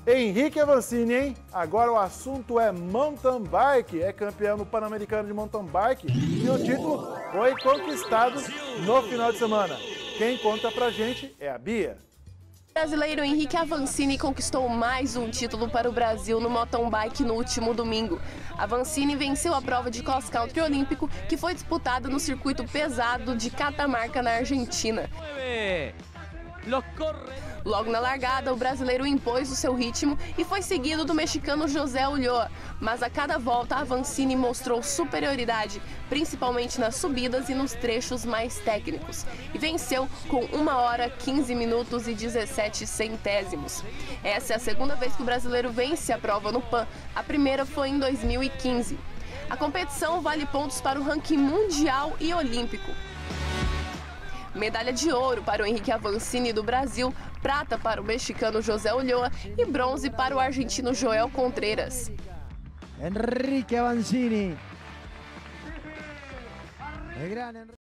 Henrique Avancini, hein? Agora o assunto é mountain bike. É campeão no Pan-Americano de mountain bike e o título foi conquistado no final de semana. Quem conta pra gente é a Bia. O brasileiro Henrique Avancini conquistou mais um título para o Brasil no mountain bike no último domingo. Avancini venceu a prova de cross country olímpico que foi disputada no circuito pesado de Catamarca, na Argentina. Logo na largada, o brasileiro impôs o seu ritmo e foi seguido do mexicano José Ulloa. Mas a cada volta, Avancini mostrou superioridade, principalmente nas subidas e nos trechos mais técnicos. E venceu com 1 hora, 15 minutos e 17 centésimos. Essa é a segunda vez que o brasileiro vence a prova no PAN. A primeira foi em 2015. A competição vale pontos para o ranking mundial e olímpico. Medalha de ouro para o Henrique Avancini do Brasil, prata para o mexicano José Ulloa e bronze para o argentino Joel Contreras. Henrique Avancini.